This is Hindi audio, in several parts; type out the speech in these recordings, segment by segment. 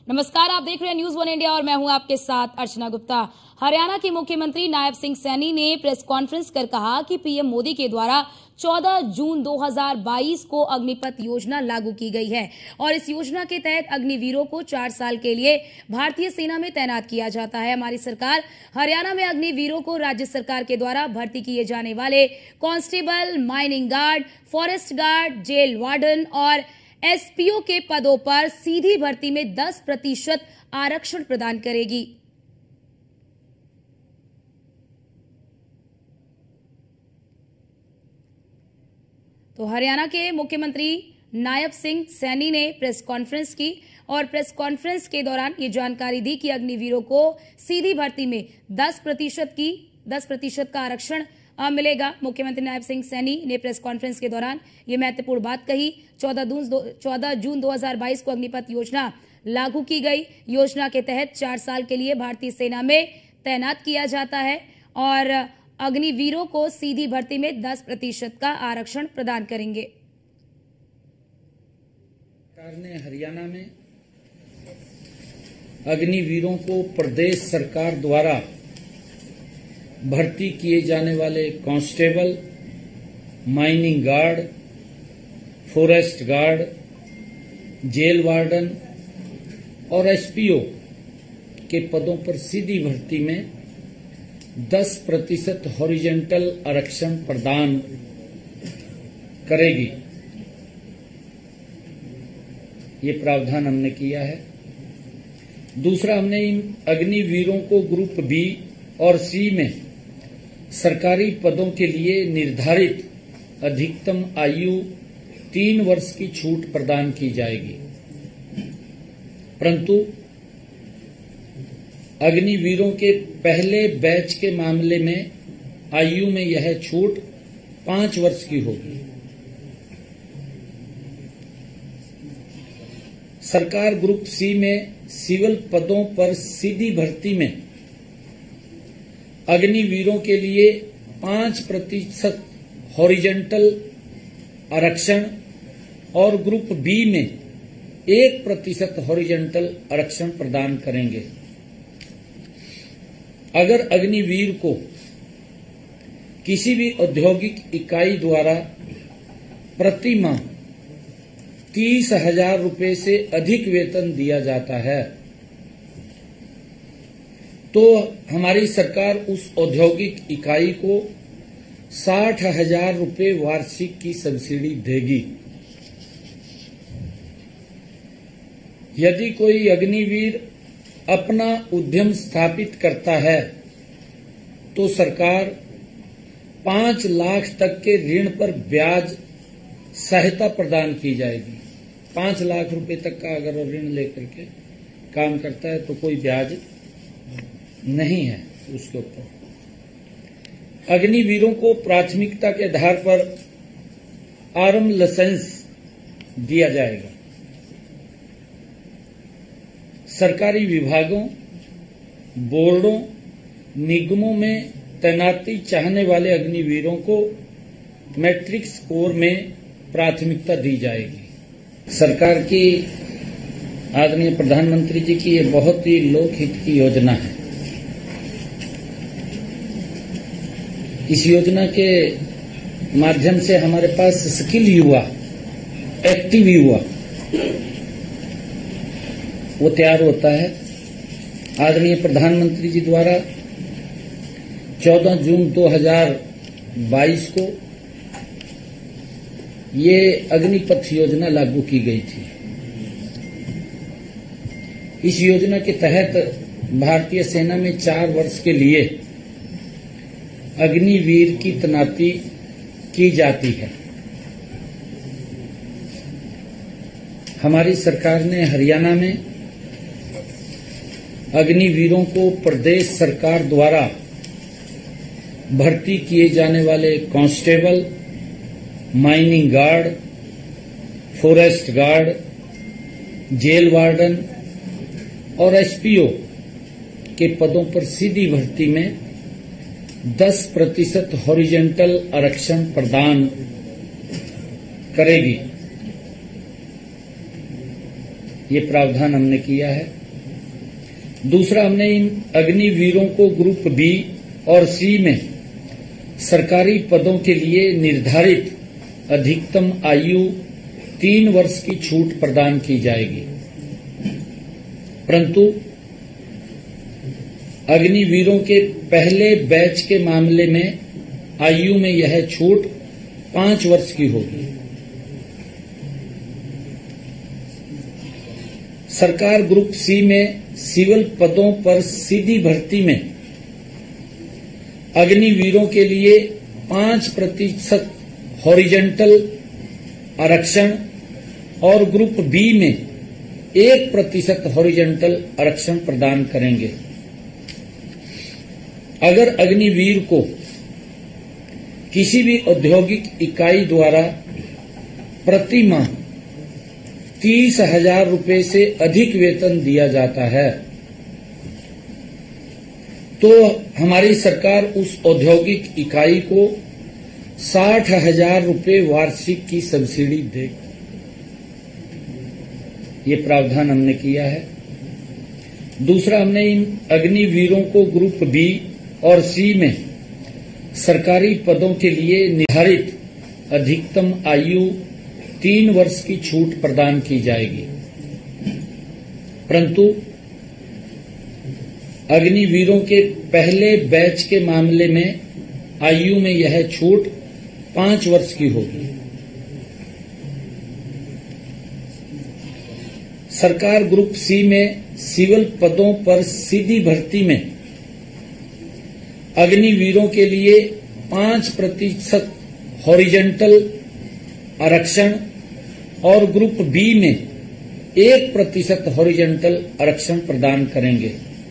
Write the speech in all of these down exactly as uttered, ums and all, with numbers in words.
नमस्कार, आप देख रहे हैं न्यूज वन इंडिया और मैं हूं आपके साथ अर्चना गुप्ता। हरियाणा के मुख्यमंत्री नायब सिंह सैनी ने प्रेस कॉन्फ्रेंस कर कहा कि पीएम मोदी के द्वारा चौदह जून दो हज़ार बाईस को अग्निपथ योजना लागू की गई है और इस योजना के तहत अग्निवीरों को चार साल के लिए भारतीय सेना में तैनात किया जाता है। हमारी सरकार हरियाणा में अग्निवीरों को राज्य सरकार के द्वारा भर्ती किए जाने वाले constable, mining guard, forest guard, jail warden और एसपीओ के पदों पर सीधी भर्ती में दस प्रतिशत आरक्षण प्रदान करेगी। तो हरियाणा के मुख्यमंत्री नायब सिंह सैनी ने प्रेस कॉन्फ्रेंस की और प्रेस कॉन्फ्रेंस के दौरान ये जानकारी दी कि अग्निवीरों को सीधी भर्ती में दस प्रतिशत की दस प्रतिशत का आरक्षण मिलेगा। मुख्यमंत्री नायब सिंह सैनी ने प्रेस कॉन्फ्रेंस के दौरान ये महत्वपूर्ण बात कही। चौदह जून दो हज़ार बाईस को अग्निपथ योजना लागू की गई। योजना के तहत चार साल के लिए भारतीय सेना में तैनात किया जाता है और अग्निवीरों को सीधी भर्ती में दस प्रतिशत का आरक्षण प्रदान करेंगे। सरकार ने हरियाणा में अग्निवीरों को प्रदेश सरकार द्वारा भर्ती किए जाने वाले constable, mining guard, forest guard, jail warden और एसपीओ के पदों पर सीधी भर्ती में दस प्रतिशत हॉरिजेंटल आरक्षण प्रदान करेगी। ये प्रावधान हमने किया है। दूसरा, हमने इन अग्निवीरों को ग्रुप बी और सी में सरकारी पदों के लिए निर्धारित अधिकतम आयु तीन वर्ष की छूट प्रदान की जाएगी, परंतु अग्निवीरों के पहले बैच के मामले में आयु में यह छूट पांच वर्ष की होगी। सरकार ग्रुप सी में सिविल पदों पर सीधी भर्ती में अग्निवीरों के लिए पांच प्रतिशत हॉरिजेंटल आरक्षण और ग्रुप बी में एक प्रतिशत हॉरिजेंटल आरक्षण प्रदान करेंगे। अगर अग्निवीर को किसी भी औद्योगिक इकाई द्वारा प्रति माह तीस हजार रुपये से अधिक वेतन दिया जाता है तो हमारी सरकार उस औद्योगिक इकाई को साठ हजार रुपये वार्षिक की सब्सिडी देगी। यदि कोई अग्निवीर अपना उद्यम स्थापित करता है तो सरकार पांच लाख तक के ऋण पर ब्याज सहायता प्रदान की जाएगी। पांच लाख रुपए तक का अगर ऋण लेकर के काम करता है तो कोई ब्याज नहीं है उसके ऊपर। अग्निवीरों को प्राथमिकता के आधार पर आर्म लाइसेंस दिया जाएगा। सरकारी विभागों, बोर्डों, निगमों में तैनाती चाहने वाले अग्निवीरों को मैट्रिक स्कोर में प्राथमिकता दी जाएगी। सरकार की आदरणीय प्रधानमंत्री जी की ये बहुत ही लोकहित की योजना है। इस योजना के माध्यम से हमारे पास स्किल युवा, एक्टिव युवा वो तैयार होता है। आदरणीय प्रधानमंत्री जी द्वारा चौदह जून दो हज़ार बाईस को ये अग्निपथ योजना लागू की गई थी। इस योजना के तहत भारतीय सेना में चार वर्ष के लिए अग्निवीर की तैनाती की जाती है। हमारी सरकार ने हरियाणा में अग्निवीरों को प्रदेश सरकार द्वारा भर्ती किए जाने वाले constable, mining guard, forest guard, jail warden और एसपीओ के पदों पर सीधी भर्ती में दस प्रतिशत हॉरिजेंटल आरक्षण प्रदान करेगी। ये प्रावधान हमने किया है। दूसरा, हमने इन अग्निवीरों को ग्रुप बी और सी में सरकारी पदों के लिए निर्धारित अधिकतम आयु तीन वर्ष की छूट प्रदान की जाएगी, परंतु अग्निवीरों के पहले बैच के मामले में आयु में यह छूट पांच वर्ष की होगी। सरकार ग्रुप सी में सिविल पदों पर सीधी भर्ती में अग्निवीरों के लिए पांच प्रतिशत हॉरिजेंटल आरक्षण और ग्रुप बी में एक प्रतिशत हॉरिजेंटल आरक्षण प्रदान करेंगे। अगर अग्निवीर को किसी भी औद्योगिक इकाई द्वारा प्रति माह तीस हजार रुपये से अधिक वेतन दिया जाता है तो हमारी सरकार उस औद्योगिक इकाई को साठ हजार रुपये वार्षिक की सब्सिडी देगी। ये प्रावधान हमने किया है। दूसरा, हमने इन अग्निवीरों को ग्रुप बी और सी में सरकारी पदों के लिए निर्धारित अधिकतम आयु तीन वर्ष की छूट प्रदान की जाएगी, परंतु अग्निवीरों के पहले बैच के मामले में आयु में यह छूट पांच वर्ष की होगी। सरकार ग्रुप सी में सिविल पदों पर सीधी भर्ती में अग्निवीरों के लिए पांच प्रतिशत हॉरिजेंटल आरक्षण और ग्रुप बी में एक प्रतिशत हॉरिजेंटल आरक्षण प्रदान करेंगे।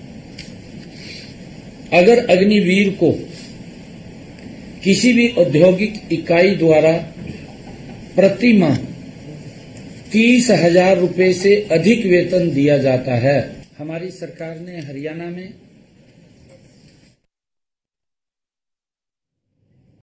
अगर अग्निवीर को किसी भी औद्योगिक इकाई द्वारा प्रति माह तीस हजार रुपये से अधिक वेतन दिया जाता है, हमारी सरकार ने हरियाणा में